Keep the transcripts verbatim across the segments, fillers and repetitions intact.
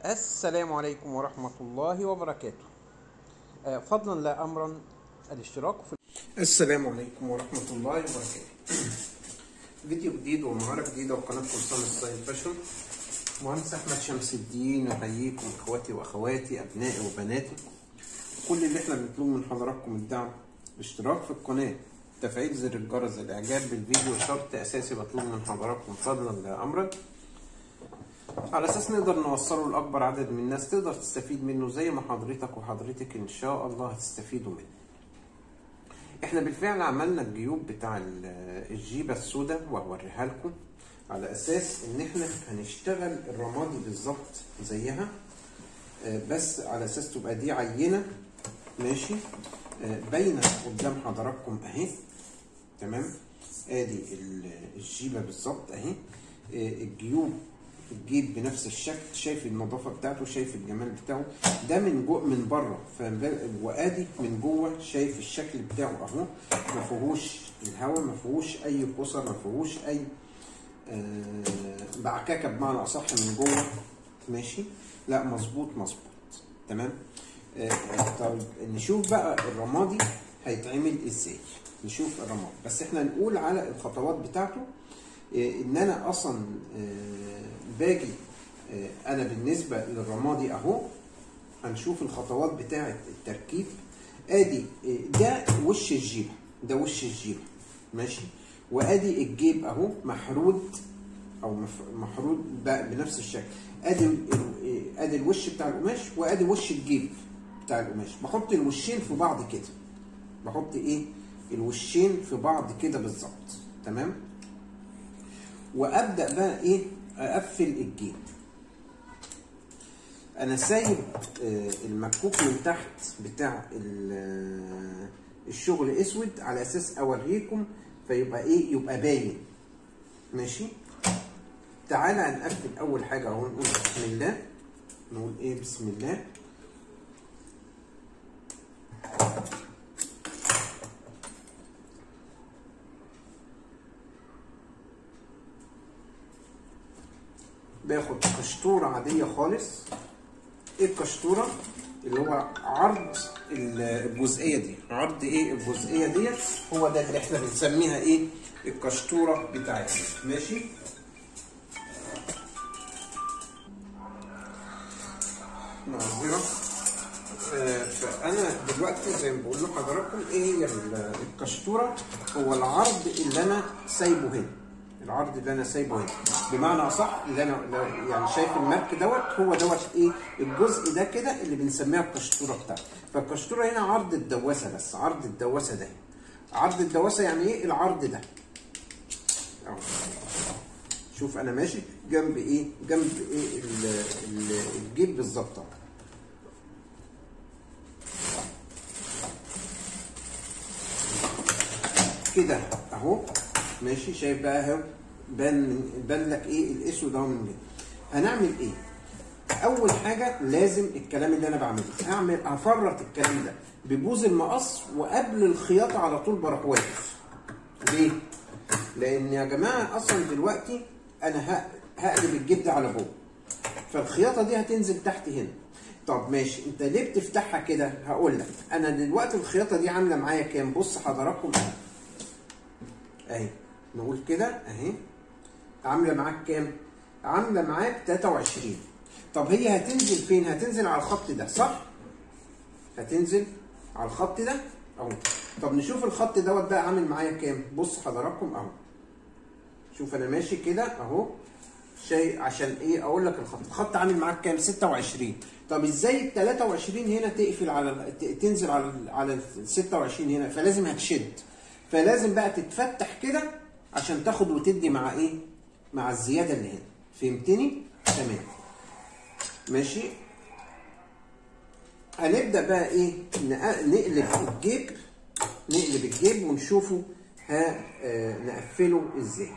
السلام عليكم ورحمة الله وبركاته. آه، فضلا لا أمرا الاشتراك في السلام عليكم ورحمة الله وبركاته. فيديو جديد ومهارة جديدة وقناة قرصان ستايل فاشن. مهندس أحمد شمس الدين يحييكم إخواتي وأخواتي أبنائي وبناتي. كل اللي احنا بنطلبه من حضراتكم الدعم، الاشتراك في القناة، تفعيل زر الجرس، الإعجاب بالفيديو شرط أساسي بطلبه من حضراتكم فضلا لا أمرا، على اساس نقدر نوصله لاكبر عدد من الناس تقدر تستفيد منه زي ما حضرتك وحضرتك ان شاء الله هتستفيدوا منه. احنا بالفعل عملنا الجيوب بتاع الجيبه السوداء وهوريها لكم على اساس ان احنا هنشتغل الرمادي بالظبط زيها، بس على اساس تبقى دي عينه ماشي باينه قدام حضراتكم اهي. تمام، ادي الجيبه بالظبط اهي، الجيوب الجيب بنفس الشكل، شايف النظافه بتاعته، شايف الجمال بتاعه، ده من جوه من بره، وادي من جوه شايف الشكل بتاعه اهو، ما فيهوش الهواء، ما فيهوش اي قصر، ما فيهوش اي آه بعكاكه بمعنى اصح من جوه ماشي، لا مظبوط مظبوط تمام. آه طيب نشوف بقى الرمادي هيتعمل ازاي، نشوف الرمادي، بس احنا نقول على الخطوات بتاعته. آه ان انا اصلا آه باجي انا بالنسبه للرمادي اهو، هنشوف الخطوات بتاعه التركيب. ادي ده وش الجيبه، ده وش الجيبه ماشي، وادي الجيب اهو محرود او محرود بنفس الشكل. ادي ادي الوش بتاع القماش، وادي وش الجيب بتاع القماش. بحط الوشين في بعض كده، بحط ايه الوشين في بعض كده بالظبط تمام، وابدا بقى ايه اقفل الجيب. انا سايب المكوك من تحت بتاع الشغل اسود على اساس اوريكم فيبقى ايه، يبقى باين ماشي. تعالى نقفل اول حاجه اهو، نقول بسم الله، نقول ايه بسم الله باخد قشطوره عاديه خالص. ايه القشطوره؟ اللي هو عرض الجزئيه دي، عرض ايه الجزئيه ديت، هو ده اللي احنا بنسميها ايه القشطوره بتاعتنا ماشي. معذره. آه فانا دلوقتي زي ما بقول لحضراتكم ايه هي القشطوره، هو العرض اللي انا سايبه هنا، العرض اللي انا سايبه هنا بمعنى اصح، اللي انا يعني شايف المارك دوت، هو دوت ايه الجزء ده كده اللي بنسميها القشطوره بتاعته. فالقشطوره هنا عرض الدواسه، بس عرض الدواسه ده، عرض الدواسه يعني ايه العرض ده اهو. شوف انا ماشي جنب ايه، جنب ايه الجيب بالظبط كده اهو ماشي. شايف بقى اهو بان بان لك ايه الاسود اهو من هنا. هنعمل ايه؟ اول حاجه لازم الكلام اللي انا بعمله هعمل هفرط الكلام ده ببوز المقص، وقبل الخياطه على طول بروح واقف. ليه؟ لان يا جماعه اصلا دلوقتي انا هقلب الجيب ده على جوه، فالخياطه دي هتنزل تحت هنا. طب ماشي، انت ليه بتفتحها كده؟ هقول لك. انا دلوقتي الخياطه دي عامله معايا كام؟ بص حضراتكم اهي، نقول كده اهي، عامله معاك كام؟ عامله معاك تلاتة وعشرين. طب هي هتنزل فين؟ هتنزل على الخط ده صح؟ هتنزل على الخط ده اهو. طب نشوف الخط دوت بقى عامل معايا كام؟ بص حضراتكم اهو، شوف انا ماشي كده اهو، شيء عشان ايه اقول لك الخط، الخط عامل معاك كام؟ ستة وعشرين. طب ازاي ال تلاتة وعشرين هنا تقفل على تنزل على على ال ستة وعشرين هنا؟ فلازم هتشد، فلازم بقى تتفتح كده عشان تاخد وتدي مع ايه؟ مع الزياده اللي هنا. فهمتني؟ تمام ماشي. هنبدا بقى ايه، نقلب الجيب، نقلب الجيب ونشوفه ها آه نقفله ازاي.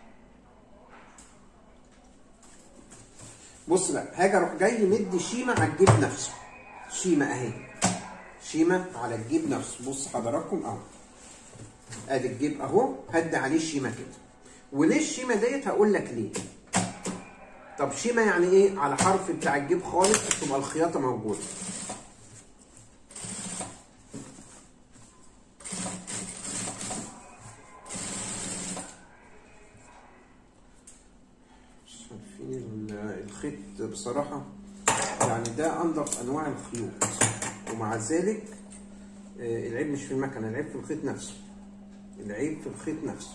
بص بقى، هاجي اروح جاي مدي شيمه على الجيب نفسه، شيمه اهي، شيمه على الجيب نفسه. بص حضراتكم اهو، ادي الجيب اهو، هدي عليه الشيمه كده. وليه الشيمه ديت؟ هقول لك ليه. طب شيمة يعني ايه؟ على حرف بتاع الجيب خالص تبقى الخياطة موجودة. شايفين الخيط بصراحة يعني ده انضف انواع الخيوط، ومع ذلك العيب مش في المكنة، العيب في الخيط نفسه، العيب في الخيط نفسه.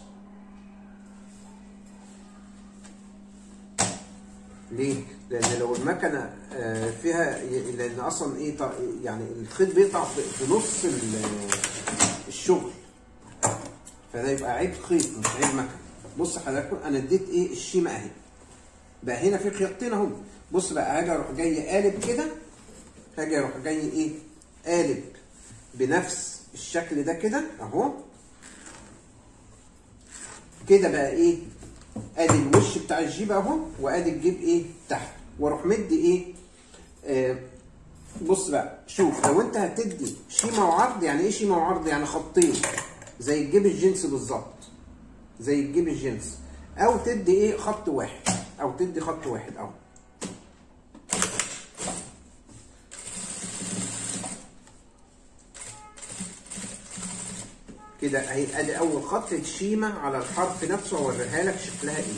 ليه؟ لأن لو المكنة فيها، لأن أصلا إيه يعني الخيط بيقطع في نص الشغل، فده يبقى عيب خيط مش عيب مكنة. بص حضراتكم أنا اديت إيه الشيمة أهي، بقى هنا في خيطين أهو. بص بقى هاجي أروح جاي قالب كده، هاجي أروح جاي إيه قالب بنفس الشكل ده كده أهو كده. بقى إيه؟ ادي الوش بتاع الجيب اهو، وادي الجيب ايه تحت، واروح مدي ايه آه بص بقى شوف، لو انت هتدي شيمه وعرض، يعني ايه شيمه وعرض؟ يعني خطين زي الجيب الجنس بالظبط، زي الجيب الجنس، او تدي ايه خط واحد، او تدي خط واحد اهو كده اهي. ادي اول خط الشيمه على الحرف نفسه، اوريها لك شكلها ايه.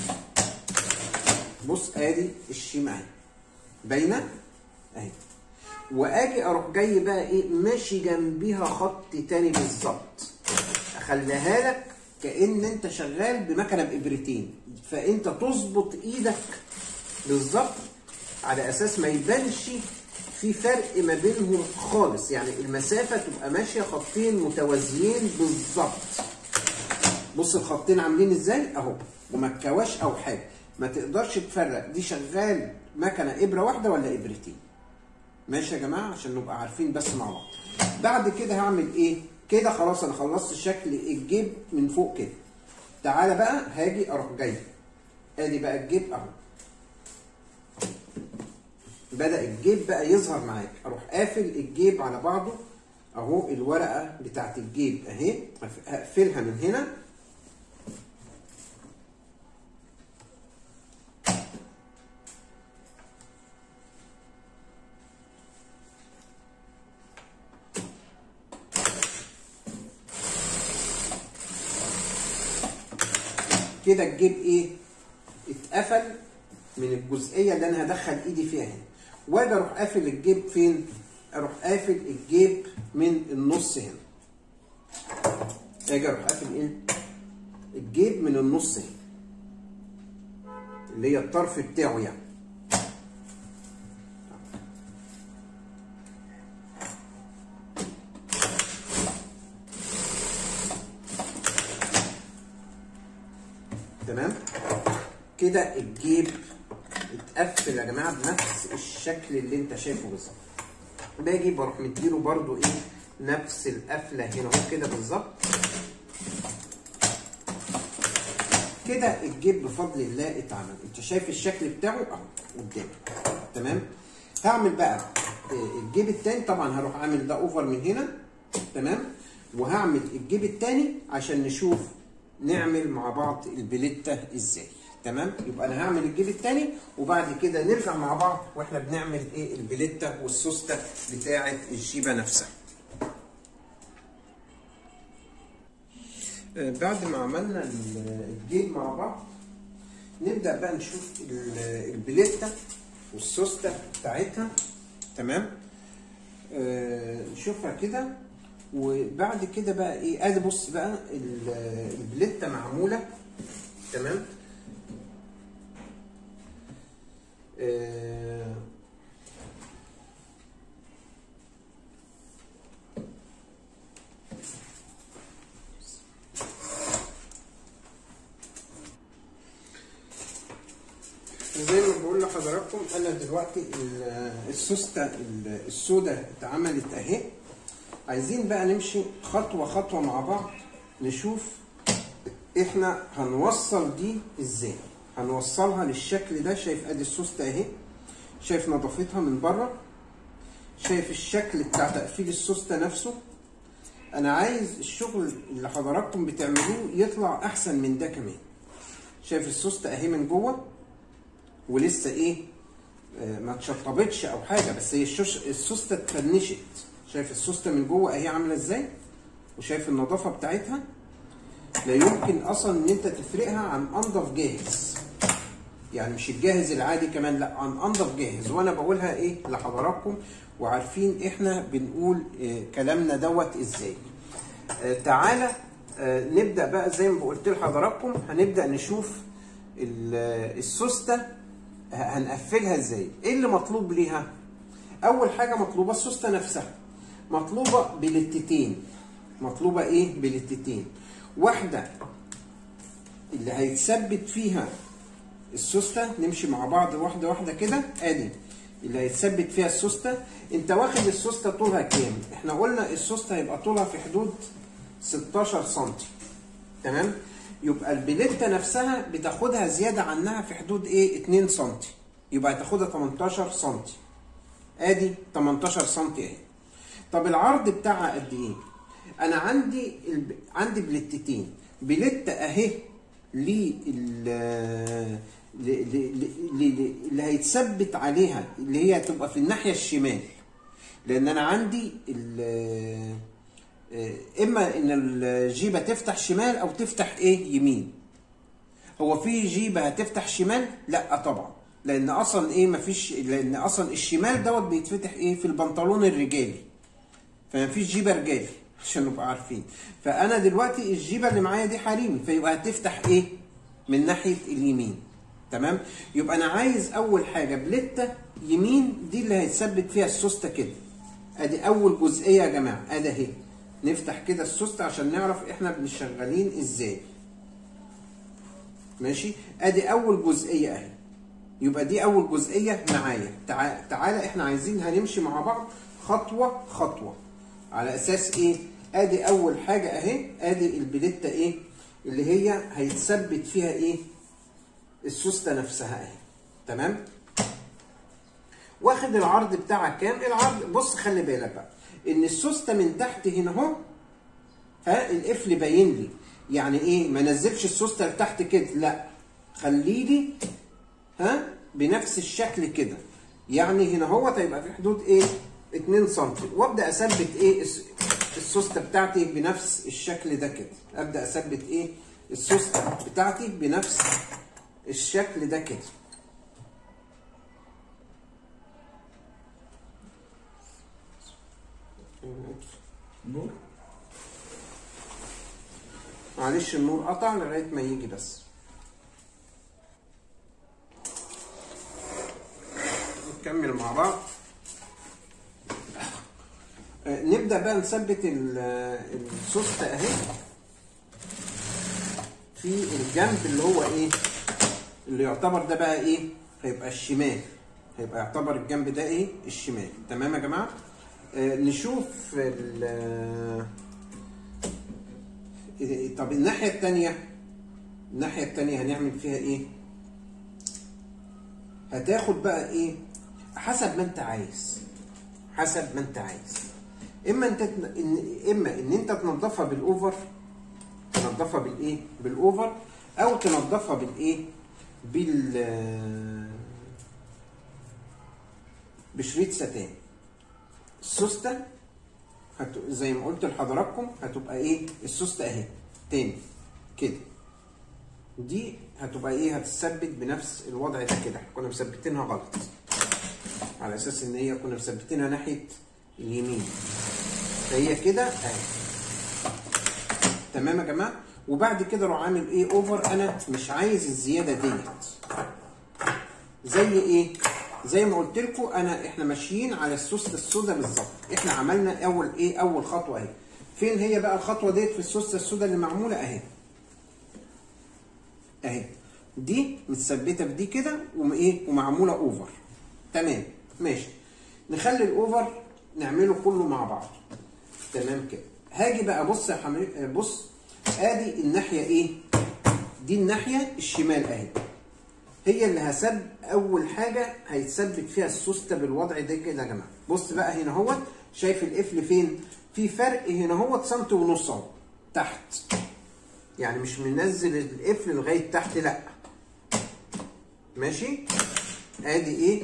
بص ادي الشيمه اهي باينه اهي، واجي اروح جاي بقى ايه ماشي جنبيها خط تاني بالظبط، اخليها لك كأن انت شغال بمكنه بابرتين، فانت تظبط ايدك بالظبط على اساس ما يبانش في فرق ما بينهم خالص، يعني المسافه تبقى ماشيه خطين متوازيين بالظبط. بص الخطين عاملين ازاي اهو، وما تكواش او حاجه، ما تقدرش تفرق دي شغال مكنه ابره واحده ولا ابرتين. ماشي يا جماعه عشان نبقى عارفين بس مع بعض. بعد كده هعمل ايه كده؟ خلاص انا خلصت شكل الجيب من فوق كده. تعالى بقى هاجي اروح جاي ادي بقى الجيب اهو، بدأ الجيب بقى يظهر معاك، اروح قافل الجيب على بعضه اهو. الورقه بتاعت الجيب اهي هقفلها من هنا كده. الجيب ايه اتقفل من الجزئيه اللي انا هدخل ايدي فيها هنا، واجي اروح قافل الجيب فين؟ اروح قافل الجيب من النص هنا، اجي اروح قافل ايه الجيب من النص هنا اللي هي الطرف بتاعه يعني. تمام كده الجيب اتقفل يا جماعه بنفس الشكل اللي انت شايفه بالظبط. باجي بروح مديله برده ايه نفس القفله هنا اهو كده بالظبط كده. الجيب بفضل الله اتعمل، انت شايف الشكل بتاعه اهو قدامك. تمام. هعمل بقى الجيب التاني، طبعا هروح اعمل ده اوفر من هنا تمام، وهعمل الجيب التاني عشان نشوف نعمل مع بعض البليته ازاي. تمام. يبقى انا هعمل الجيب التاني وبعد كده نرجع مع بعض واحنا بنعمل ايه البليته والسوسته بتاعه الجيبه نفسها. بعد ما عملنا الجيب مع بعض نبدا بقى نشوف البليته والسوسته بتاعتها. تمام. آه نشوفها كده، وبعد كده بقى ايه ادي بص بقى البليته معموله. تمام. آه زي ما بقول لحضراتكم انا دلوقتي السوسته السوداء اتعملت اهي. عايزين بقى نمشي خطوه خطوه مع بعض نشوف احنا هنوصل دي ازاي. هنوصلها للشكل ده. شايف ادي السوسته اهي، شايف نظافتها من بره، شايف الشكل بتاع تقفيل السوسته نفسه. انا عايز الشغل اللي حضراتكم بتعملوه يطلع احسن من ده كمان. شايف السوسته اهي من جوه ولسه ايه آه ما اتشطبتش او حاجه، بس هي السوسته اتفنشت. شايف السوسته من جوه اهي عامله ازاي، وشايف النظافه بتاعتها. لا يمكن اصلا ان انت تفرقها عن انضف جاهز، يعني مش الجاهز العادي كمان، لا عن انضف جاهز. وانا بقولها ايه لحضراتكم، وعارفين احنا بنقول إيه كلامنا دوت ازاي. آه تعالى آه نبدا بقى زي ما قلت لحضراتكم، هنبدا نشوف السوسته هنقفلها ازاي. ايه اللي مطلوب ليها؟ اول حاجه مطلوبه السوسته نفسها، مطلوبه بلتتين. مطلوبه ايه؟ بلتتين. واحده اللي هيتثبت فيها السوسته، نمشي مع بعض واحده واحده كده. ادي اللي هيتثبت فيها السوسته. انت واخد السوسته طولها كام؟ احنا قلنا السوسته هيبقى طولها في حدود ستاشر سنتي، تمام؟ يبقى البليته نفسها بتاخدها زياده عنها في حدود ايه؟ اتنين سنتي، يبقى هتاخدها تمنتاشر سنتي. ادي تمنتاشر سنتي اهي. طب العرض بتاعها قد ايه؟ انا عندي الب... عندي بلتتين. بلته اهي لل اللي هيتثبت عليها، اللي هي هتبقى في الناحيه الشمال، لان انا عندي اما ان الجيبه تفتح شمال او تفتح ايه؟ يمين. هو في جيبه هتفتح شمال؟ لا طبعا، لان اصلا ايه؟ مفيش، لان اصلا الشمال دوت بيتفتح ايه؟ في البنطلون الرجالي، فمفيش جيبه رجالي عشان نبقى عارفين. فانا دلوقتي الجيبه اللي معايا دي حريمي، فيبقى هتفتح ايه؟ من ناحيه اليمين، تمام؟ يبقى انا عايز اول حاجه بلته يمين، دي اللي هيتثبت فيها السوسته كده. ادي اول جزئيه يا جماعه، ادي اهي. نفتح كده السوسته عشان نعرف احنا بنشغلين ازاي. ماشي؟ ادي اول جزئيه اهي. يبقى دي اول جزئيه معايا. تعالى تعالى احنا عايزين هنمشي مع بعض خطوه خطوه. على اساس ايه؟ ادي اول حاجه اهي، ادي البلته ايه؟ اللي هي هيتثبت فيها ايه؟ السوسته نفسها اهي، تمام؟ واخد العرض بتاعها كام؟ العرض بص خلي بالك بقى ان السوسته من تحت هنا اهو، ها القفل باين لي. يعني ايه؟ ما نزلش السوسته لتحت كده، لا خلي لي ها بنفس الشكل كده. يعني هنا اهو هيبقى في حدود ايه؟ اتنين سنتي، وابدا اثبت ايه؟ السوسته بتاعتي بنفس الشكل ده كده. ابدا اثبت ايه؟ السوسته بتاعتي بنفس الشكل ده كده. نور معلش النور قطع لغايه ما يجي بس. نكمل مع بعض. آه نبدا بقى نثبت السوسته اهي في الجنب اللي هو ايه؟ اللي يعتبر ده بقى ايه؟ هيبقى الشمال. هيبقى يعتبر الجنب ده ايه؟ الشمال، تمام يا جماعه؟ آه نشوف ال طب الناحيه الثانيه، الناحيه الثانيه هنعمل فيها ايه؟ هتاخد بقى ايه؟ حسب ما انت عايز، حسب ما انت عايز. اما انت إن... اما ان انت تنظفها بالاوفر، تنظفها بالايه؟ بالاوفر، او تنظفها بالايه؟ بال بشريط ستان. السوسته هت... زي ما قلت لحضراتكم هتبقى ايه؟ السوسته اهي تاني كده، دي هتبقى ايه؟ هتثبت بنفس الوضع ده كده. كنا مثبتينها غلط، على اساس ان هي كنا مثبتينها ناحيه اليمين، فهي كده اهي، تمام يا جماعه؟ وبعد كده اروح عامل ايه؟ اوفر. انا مش عايز الزياده ديت. زي ايه؟ زي ما قلت لكم انا احنا ماشيين على السوسته السوداء بالظبط. احنا عملنا اول ايه؟ اول خطوه اهي. فين هي بقى الخطوه ديت في السوسته السوداء اللي معموله اهي؟ اهي دي متثبته في دي كده وايه؟ ومعموله اوفر، تمام؟ ماشي. نخلي الاوفر نعمله كله مع بعض، تمام كده. هاجي بقى بص يا حبيبي، بص ادي الناحيه ايه؟ دي الناحيه الشمال اهي، هي اللي هسب اول حاجه هيتثبت فيها السوسته بالوضع ده كده يا جماعه. بص بقى هنا اهوت، شايف القفل فين؟ في فرق هنا اهوت سنتي ونص اهو تحت، يعني مش منزل القفل لغايه تحت، لا ماشي. ادي ايه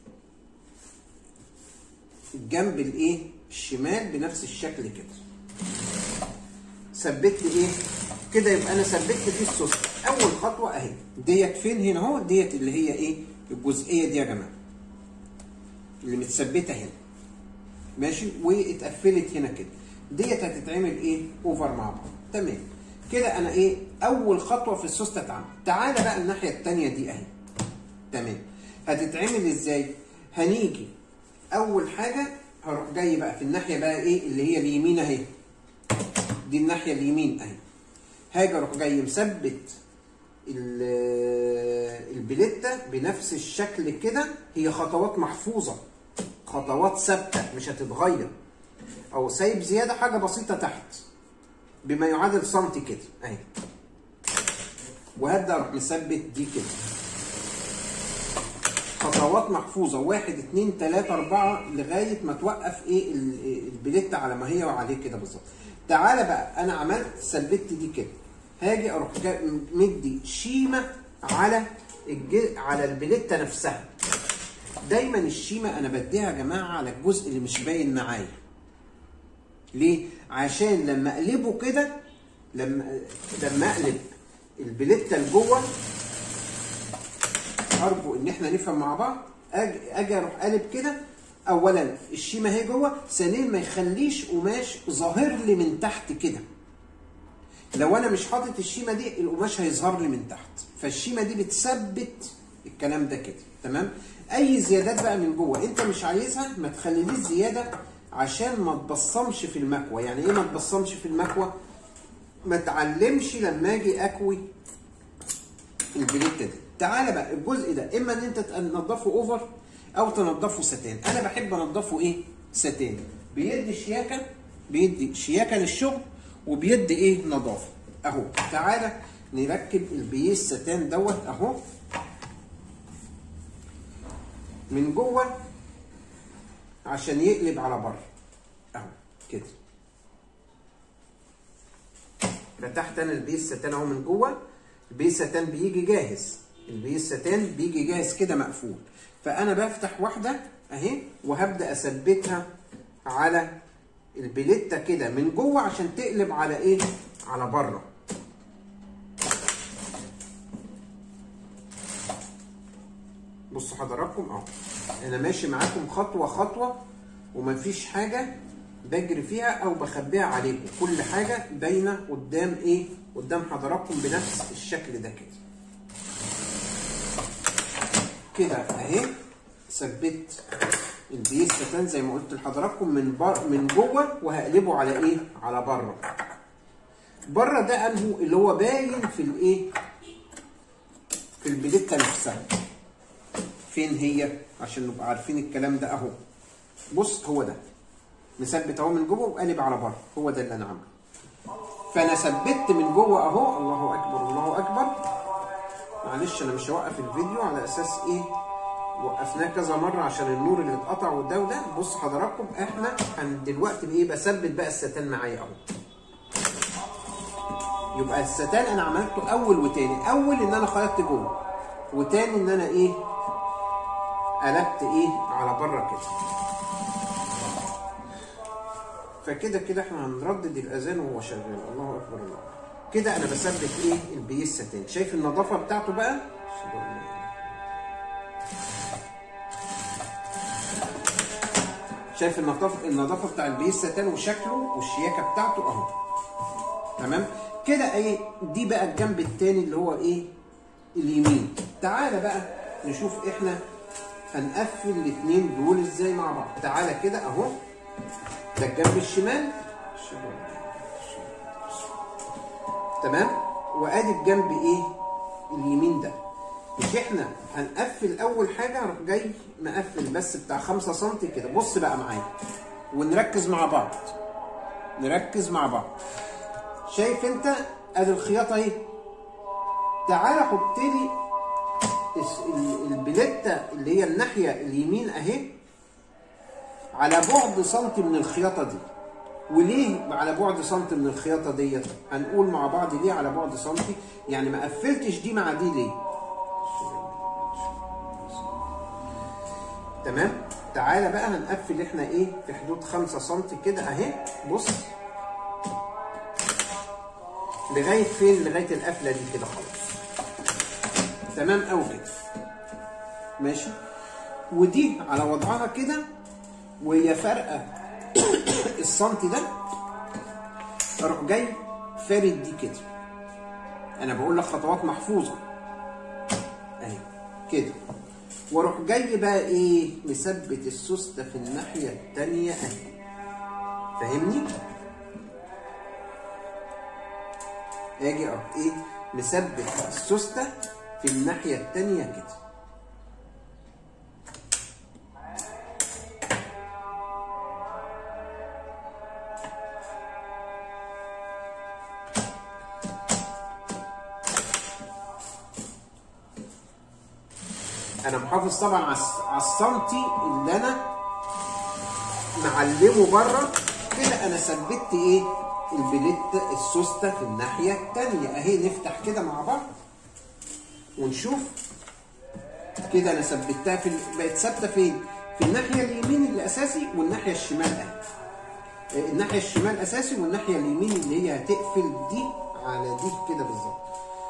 الجنب الايه الشمال بنفس الشكل كده. ثبت لي ايه كده، يبقى انا ثبت فيه السوست. اول خطوه اهي ديت فين هنا اهو، ديت اللي هي ايه الجزئيه دي يا جماعه اللي متثبته هنا ماشي، واتقفلت هنا كده، ديت هتتعمل ايه اوفر مع بعض. تمام كده انا ايه اول خطوه في السوست اتعمل. تعالى بقى الناحيه الثانيه دي اهي. تمام هتتعمل ازاي؟ هنيجي اول حاجه هروح جاي بقى في الناحيه بقى ايه اللي هي اليمين اهي، دي الناحيه اليمين اهي، هاجي اروح جاي مثبت البليته بنفس الشكل كده. هي خطوات محفوظه، خطوات ثابته مش هتتغير، او سايب زياده حاجه بسيطه تحت بما يعادل سنتي كده اهي، وهبدا اروح مثبت دي كده. خطوات محفوظه واحد اتنين تلاته اربعه لغايه ما توقف ايه البليته على ما هي وعليه كده بالظبط. تعالى بقى انا عملت ثبت دي كده، هاجي اروح مدي شيمه على الج... على البليته نفسها. دايما الشيمه انا بديها يا جماعه على الجزء اللي مش باين معايا. ليه؟ عشان لما اقلبه كده، لما لما اقلب البليته لجوه، ارجو ان احنا نفهم مع بعض. اجي اجي اروح قالب كده، اولا الشيمه اهي جوه، ثانيا ما يخليش قماش ظاهر لي من تحت كده. لو انا مش حاطط الشيمه دي القماش هيظهر لي من تحت، فالشيمه دي بتثبت الكلام ده كده. تمام؟ اي زيادات بقى من جوه انت مش عايزها ما تخليليش زياده عشان ما تبصمش في المكوى. يعني ايه ما تبصمش في المكوى؟ ما تعلمش لما اجي اكوي البليته دي. تعالى بقى الجزء ده اما ان انت تنضفه اوفر او تنضفه ستان. انا بحب انضفه ايه ستان، بيدي شياكه، بيدي شياكه للشغل وبيدي ايه نظافه. اهو تعالى نركب البيس ستان دوت اهو من جوه عشان يقلب على بره اهو كده. فتحت انا البيس ستان اهو من جوه. البيس ستان بيجي جاهز، البيس ستان بيجي جاهز كده مقفول. فانا بفتح واحده اهي وهبدا اثبتها على البليته كده من جوه عشان تقلب على ايه على بره. بصوا حضراتكم اهو انا ماشي معاكم خطوه خطوه، ومفيش حاجه بجري فيها او بخبيها عليكم، كل حاجه باينه قدام ايه قدام حضراتكم بنفس الشكل ده كده كده اهي. ثبت البيس ستان زي ما قلت لحضراتكم من بر من جوه، وهقلبه على ايه على بره. بره ده انه اللي هو باين في الايه في البليته نفسها. فين هي عشان نبقى عارفين الكلام ده اهو. بص هو ده مثبت اهو من جوه وقالب على بره، هو ده اللي انا عامله. فانا ثبت من جوه اهو. الله اكبر الله اكبر. معلش انا مش هوقف الفيديو على اساس ايه وقفناه كذا مره عشان النور اللي اتقطع وده وده. بص حضراتكم احنا دلوقتي بايه بثبت بقى الستان معايا اهو. يبقى الستان انا عملته اول وتاني. اول ان انا خيطت جوه، وتاني ان انا ايه قلبت ايه على بره كده. فكده كده احنا هنردد الاذان وهو شغال. الله اكبر الله. كده انا بثبت ايه البيس ستان. شايف النظافه بتاعته بقى؟ شايف النظافه النظافه بتاع البيس ستان وشكله والشياكه بتاعته اهو. تمام كده ايه. دي بقى الجنب التاني اللي هو ايه اليمين. تعالى بقى نشوف احنا هنقفل الاثنين دول ازاي مع بعض. تعالى كده اهو ده الجنب الشمال تمام، وادي الجنب ايه اليمين ده. مش احنا هنقفل اول حاجه اروح جاي مقفل بس بتاع خمسة سنتي كده. بص بقى معايا ونركز مع بعض، نركز مع بعض. شايف انت ادي الخياطه اهي. تعالى حط لي البليته اللي هي الناحيه اليمين اهي على بعد سنتي من الخياطه دي. وليه على بعد سنتي من الخياطه ديت؟ هنقول مع بعض ليه على بعد سنتي. يعني ما قفلتش دي مع دي ليه؟ تمام. تعالى بقى هنقفل احنا ايه في حدود خمسة سنتي كده اهي. بص لغايه فين؟ لغايه القفله دي كده خلاص. تمام قوي كده ماشي. ودي على وضعها كده وهي فارقه السنتي ده، اروح جاي فارد دي كده. انا بقول لك خطوات محفوظه اهي كده، واروح جاي بقى ايه مثبت السوسته في الناحيه الثانيه اهي. فاهمني؟ اجي اروح ايه مثبت السوسته في الناحيه الثانيه كده. انا محافظ طبعا على السنتي اللي انا معلمه بره كده. انا ثبت ايه البليت السوسته في الناحيه الثانيه اهي. نفتح كده مع بعض ونشوف كده. انا ثبتها في بقت ثابته فين؟ في الناحيه اليمين اللي اساسي والناحيه الشمال اهي. الناحيه الشمال اساسي والناحيه اليمين اللي هي هتقفل دي على دي كده بالظبط.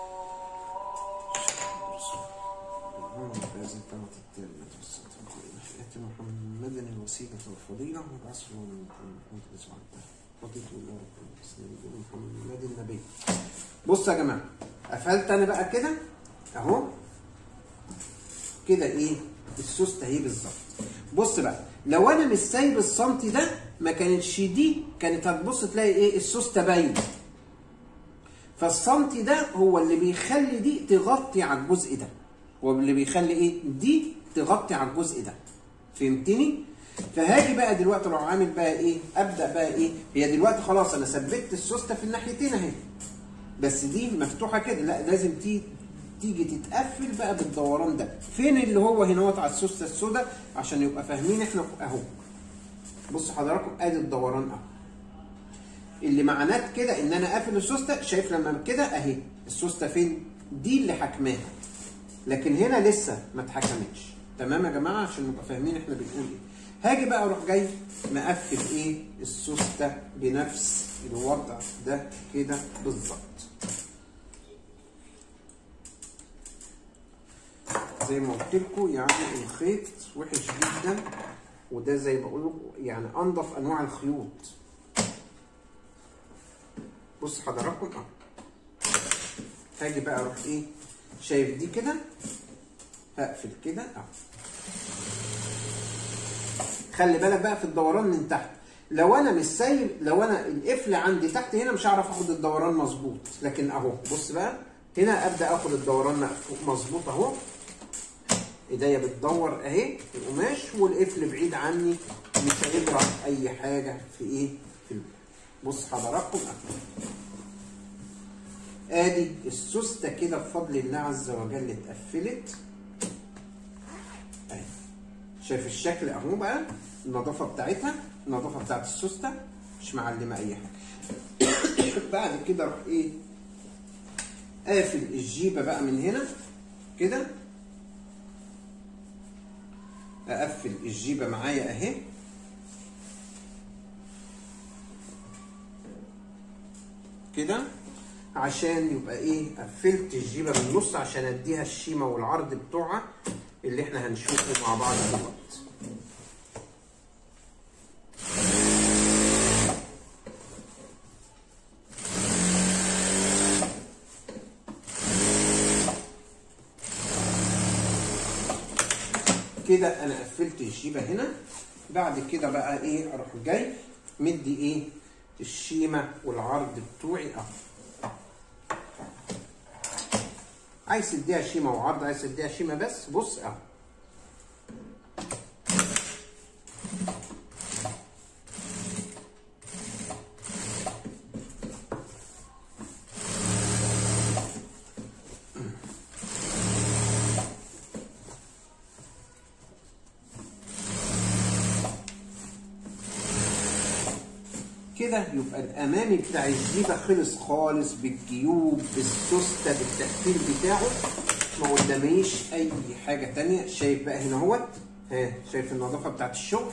محمد الوسيلة والفضيلة وبعثه من فضيلة الله محمد النبي. بصوا يا جماعة قفلت انا بقى كده اهو كده ايه السوسته اهي بالظبط. بص بقى لو انا مش سايب السنتي ده ما كانتش دي كانت هتبص تلاقي ايه السوسته باينه. فالسنتي ده هو اللي بيخلي دي تغطي على الجزء ده، هو اللي بيخلي ايه دي تغطي على الجزء ده. فهمتني؟ فهاجي بقى دلوقتي لو عامل بقى ايه ابدا بقى ايه. هي دلوقتي خلاص انا ثبت السوسته في الناحيتين اهي، بس دي مفتوحه كده. لا لازم تيجي تيجي تتقفل بقى بالدوران ده. فين اللي هو هنا على السوسته السوداء عشان يبقى فاهمين احنا اهو. بصوا حضراتكم ادي الدوران اهو اللي معناه كده ان انا قافل السوسته. شايف لما كده اهي السوسته فين؟ دي اللي حكماها، لكن هنا لسه ما اتحكمتش. تمام يا جماعه عشان نبقى فاهمين احنا بنقول ايه. هاجي بقى اروح جاي مقفل ايه السوسته بنفس الوضع ده كده بالظبط. زي ما قلت لكم يعني الخيط وحش جدا، وده زي ما بقول لكم يعني انضف انواع الخيوط. بص حضراتكم اهو. هاجي بقى اروح ايه شايف دي كده هقفل كده اهو. خلي بالك بقى في الدوران من تحت. لو انا مش سايب، لو انا القفل عندي تحت هنا مش هعرف اخد الدوران مظبوط. لكن اهو بص بقى هنا ابدا اخد الدوران مظبوط اهو. ايديا بتدور اهي القماش والقفل بعيد عني، مش هيجرى اي حاجه في ايه في. بص حضراتكم اهو ادي السوسته كده بفضل الله عز وجل اتقفلت اهي. شايف الشكل اهو بقى النظافه بتاعتها، النظافه بتاعت السوسته مش معلمه اي حاجه. بعد كده اروح ايه قافل الجيبه بقى من هنا كده. اقفل الجيبه معايا اهي كده عشان يبقى ايه قفلت الجيبه من النص عشان اديها الشيمه والعرض بتوعها اللي احنا هنشوفه مع بعض دلوقتي. كده انا قفلت الجيبه هنا. بعد كده بقى ايه اروح جاي مدي ايه الشيمه والعرض بتوعي اهو. عايز تديها شيمه وعرض، عايز تديها شيمه بس. بص اهو كده. يبقى الامامي بتاع الجيبه خلص خالص بالجيوب بالسوسته بالتقفيل بتاعه، ما قداميش اي حاجه تانيه. شايف بقى هنا اهوت ها شايف النظافه بتاعت الشغل؟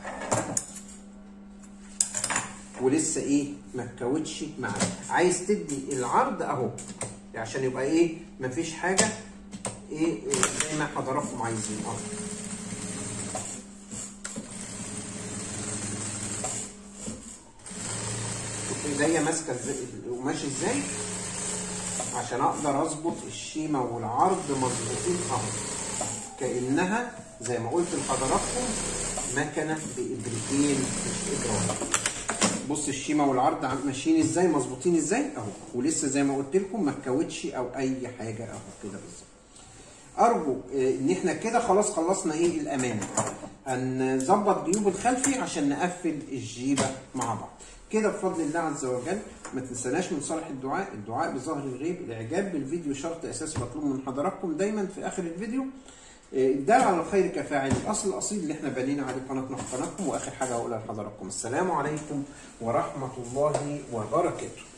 ولسه ايه ما اتكوتش معاك. عايز تدي العرض اهو عشان يبقى ايه مفيش حاجه ايه زي ما حضراتكم عايزين اهو. شوف ايديا ماسكه القماش ازاي عشان اقدر اظبط الشيمه والعرض مظبوطين اهو، كانها زي ما قلت لحضراتكم مكنه بابرتين مش ابره. بص الشيمه والعرض ماشيين ازاي مظبوطين ازاي اهو، ولسه زي ما قلت لكم ما اتكوتش او اي حاجه اهو كده بالظبط. ارجو ان احنا كده خلاص خلصنا ايه الامانه. هنظبط جيوب الخلفي عشان نقفل الجيبه مع بعض كده بفضل الله عز وجل. ما تنسناش من صالح الدعاء، الدعاء بظهر الغيب، الاعجاب بالفيديو شرط اساسي مطلوب من حضراتكم دايما في اخر الفيديو. الدال على الخير كفاعل، الاصل الاصيل اللي احنا بنينا عليه قناتنا في قناتكم. واخر حاجه اقولها لحضراتكم، السلام عليكم ورحمه الله وبركاته.